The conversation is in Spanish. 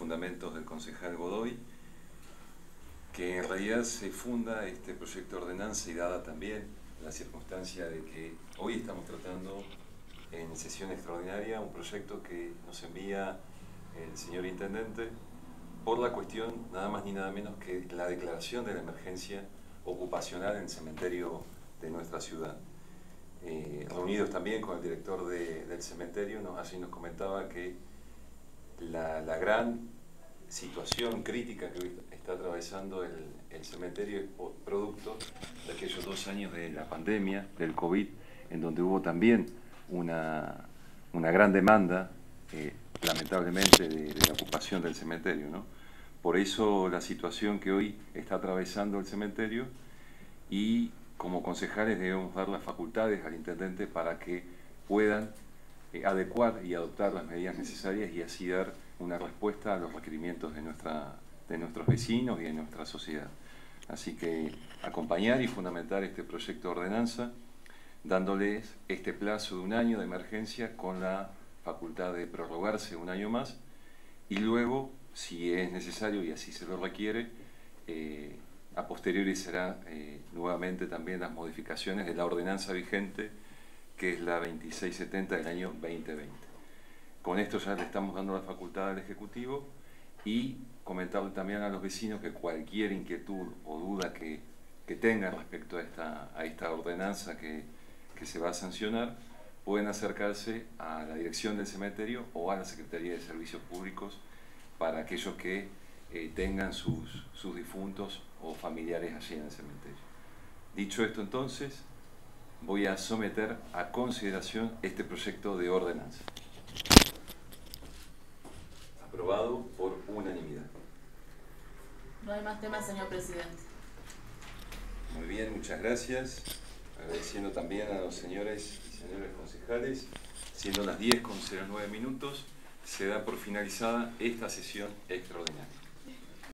fundamentos del concejal Godoy, que en realidad se funda este proyecto de ordenanza y dada también la circunstancia de que hoy estamos tratando en sesión extraordinaria un proyecto que nos envía el señor Intendente por la cuestión nada más ni nada menos que la declaración de la emergencia ocupacional en el cementerio de nuestra ciudad. Reunidos también con el director del cementerio, así nos comentaba que la gran situación crítica que hoy está atravesando el cementerio es producto de aquellos 2 años de la pandemia, del COVID, en donde hubo también una gran demanda, lamentablemente, de la ocupación del cementerio, ¿no? Por eso la situación que hoy está atravesando el cementerio, y como concejales debemos dar las facultades al intendente para que puedan adecuar y adoptar las medidas necesarias y así dar una respuesta a los requerimientos de nuestros vecinos y de nuestra sociedad. Así que acompañar y fundamentar este proyecto de ordenanza, dándoles este plazo de 1 año de emergencia con la facultad de prorrogarse 1 año más, y luego, si es necesario y así se lo requiere, a posteriori será nuevamente también las modificaciones de la ordenanza vigente, que es la 2670 del año 2020. Con esto ya le estamos dando la facultad al Ejecutivo, y comentarle también a los vecinos que cualquier inquietud o duda que tengan respecto a esta ordenanza que se va a sancionar, pueden acercarse a la dirección del cementerio o a la Secretaría de Servicios Públicos para aquellos que tengan sus difuntos o familiares allí en el cementerio. Dicho esto, entonces, voy a someter a consideración este proyecto de ordenanza. Aprobado por unanimidad. No hay más temas, señor presidente. Muy bien, muchas gracias. Agradeciendo también a los señores y señores concejales. Siendo las 10:09, se da por finalizada esta sesión extraordinaria.